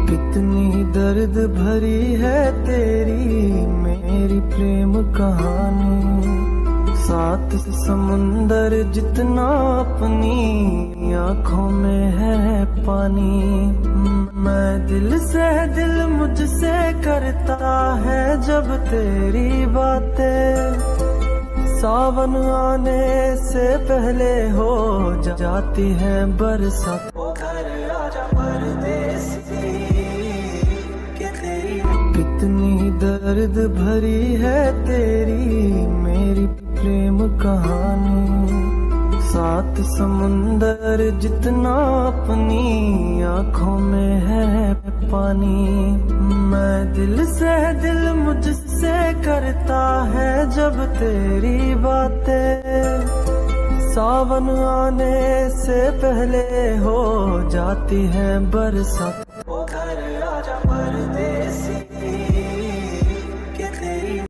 कितनी दर्द भरी है तेरी मेरी प्रेम कहानी, सात समुंदर जितना अपनी आंखों में है पानी। मैं दिल से दिल मुझसे करता है जब तेरी बातें, सावन आने से पहले हो जाती है बरसात। घर आजा परदेसी के तेरी कितनी दर्द भरी है तेरी मेरी प्रेम कहानी, सात समुंदर जितना अपनी आंखों में है पानी। मैं दिल से दिल मुझसे करता है जब तेरी बातें, सावन आने से पहले हो जाती है बरसात।